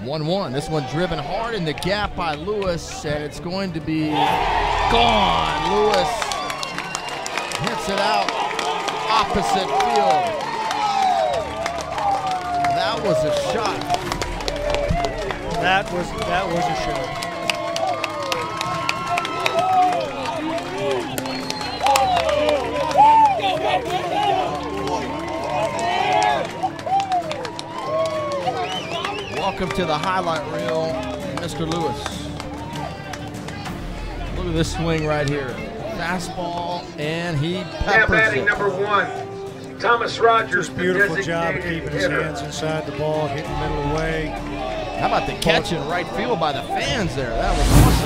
1-1. This one driven hard in the gap by Lewis, and it's going to be gone. Lewis hits it out opposite field. That was a shot. That was a shot. Welcome to the highlight reel, Mr. Lewis. Look at this swing right here. Fastball, and he peppers batting it. number 1, Thomas Rogers. Just beautiful job of keeping his hands inside the ball, hitting middle away. How about the catch in right field by the fans there? That was awesome.